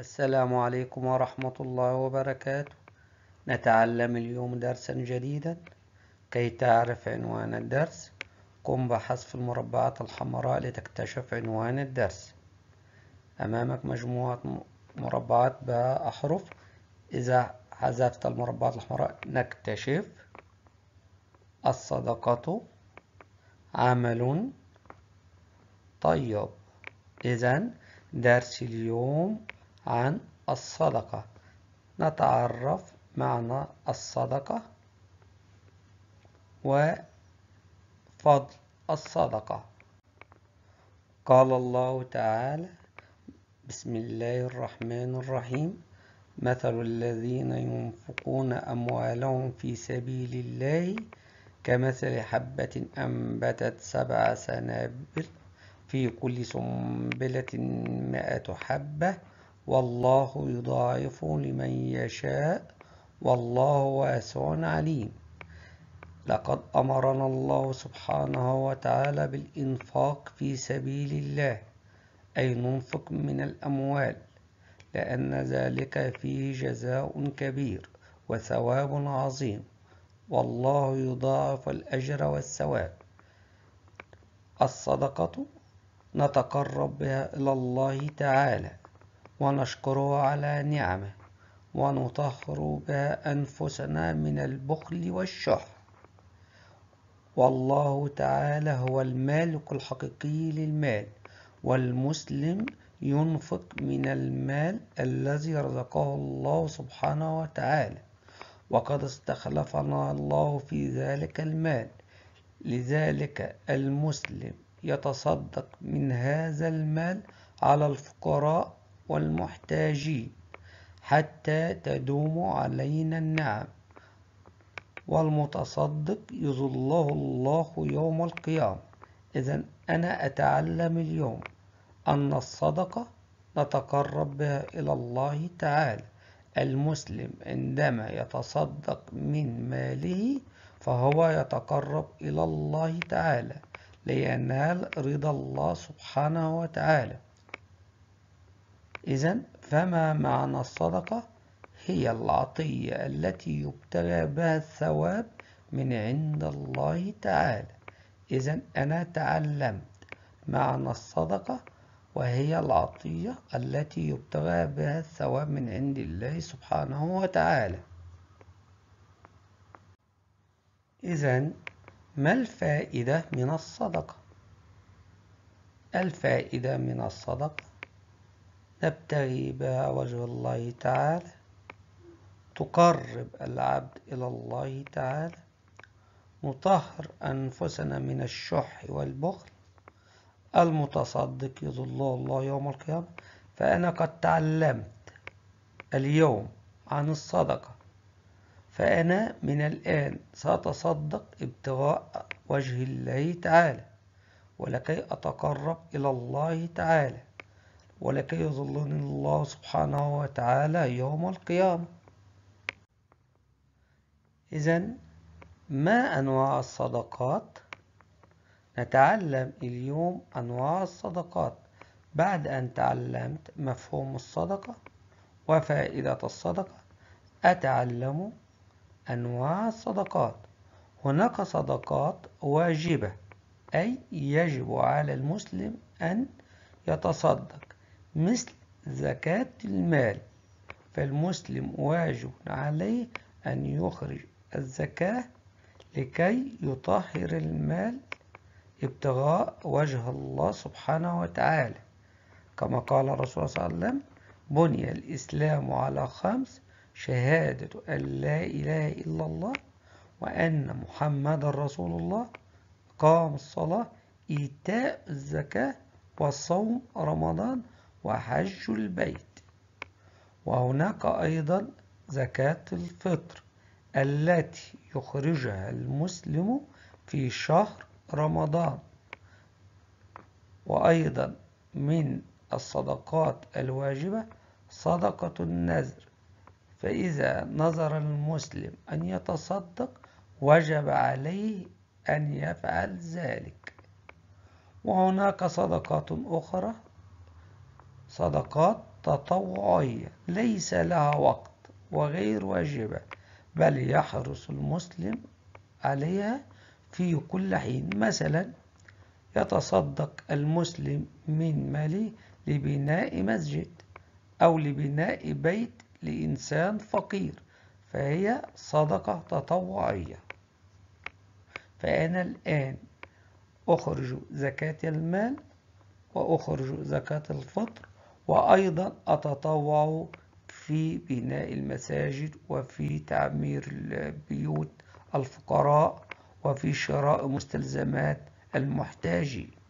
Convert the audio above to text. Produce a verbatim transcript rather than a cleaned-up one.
السلام عليكم ورحمة الله وبركاته. نتعلم اليوم درسا جديدا. كي تعرف عنوان الدرس قم بحذف المربعات الحمراء لتكتشف عنوان الدرس. أمامك مجموعة مربعات بأحرف. إذا حذفت المربعات الحمراء نكتشف الصدقة عمل طيب. إذن درس اليوم عن الصدقة. نتعرف معنى الصدقة وفضل الصدقة. قال الله تعالى: بسم الله الرحمن الرحيم. مثل الذين ينفقون أموالهم في سبيل الله كمثل حبة أنبتت سبع سنابل في كل سنبلة مائة حبة والله يضاعف لمن يشاء والله واسع عليم. لقد أمرنا الله سبحانه وتعالى بالإنفاق في سبيل الله، أي ننفق من الأموال، لأن ذلك فيه جزاء كبير وثواب عظيم، والله يضاعف الأجر والثواب. الصدقة نتقرب بها إلى الله تعالى ونشكره على نعمه، ونطهر بها أنفسنا من البخل والشح. والله تعالى هو المالك الحقيقي للمال، والمسلم ينفق من المال الذي رزقه الله سبحانه وتعالى، وقد استخلفنا الله في ذلك المال. لذلك المسلم يتصدق من هذا المال على الفقراء والمحتاجين حتى تدوم علينا النعم، والمتصدق يظله الله يوم القيامة. إذن أنا أتعلم اليوم أن الصدقة نتقرب بها إلى الله تعالى. المسلم عندما يتصدق من ماله فهو يتقرب إلى الله تعالى لينال رضا الله سبحانه وتعالى. إذن فما معنى الصدقة؟ هي العطية التي يبتغى بها الثواب من عند الله تعالى. إذن أنا تعلمت معنى الصدقة، وهي العطية التي يبتغى بها الثواب من عند الله سبحانه وتعالى. إذن ما الفائدة من الصدقة؟ الفائدة من الصدقة نبتغي بها وجه الله تعالى، تقرب العبد إلى الله تعالى، نطهر أنفسنا من الشح والبخل، المتصدق يظله الله يوم القيامة. فأنا قد تعلمت اليوم عن الصدقة، فأنا من الآن سأتصدق ابتغاء وجه الله تعالى، ولكي أتقرب إلى الله تعالى، ولكي يظلني الله سبحانه وتعالى يوم القيامة. إذن ما أنواع الصدقات؟ نتعلم اليوم أنواع الصدقات بعد أن تعلمت مفهوم الصدقة وفائدة الصدقة. أتعلم أنواع الصدقات. هناك صدقات واجبة، أي يجب على المسلم أن يتصدق، مثل زكاة المال، فالمسلم واجب عليه أن يخرج الزكاة لكي يطهر المال ابتغاء وجه الله سبحانه وتعالى، كما قال الرسول صلى الله عليه وسلم: بني الإسلام على خمس: شهادة أن لا إله إلا الله وأن محمد رسول الله، إقام الصلاة، إيتاء الزكاة، وصوم رمضان، وحج البيت. وهناك أيضا زكاة الفطر التي يخرجها المسلم في شهر رمضان. وأيضا من الصدقات الواجبة صدقة النذر، فإذا نذر المسلم أن يتصدق وجب عليه أن يفعل ذلك. وهناك صدقات أخرى، صدقات تطوعية ليس لها وقت وغير واجبة، بل يحرص المسلم عليها في كل حين. مثلا يتصدق المسلم من ماله لبناء مسجد أو لبناء بيت لإنسان فقير، فهي صدقة تطوعية. فأنا الآن أخرج زكاة المال وأخرج زكاة الفطر، وأيضا أتطوع في بناء المساجد وفي تعمير بيوت الفقراء وفي شراء مستلزمات المحتاجين.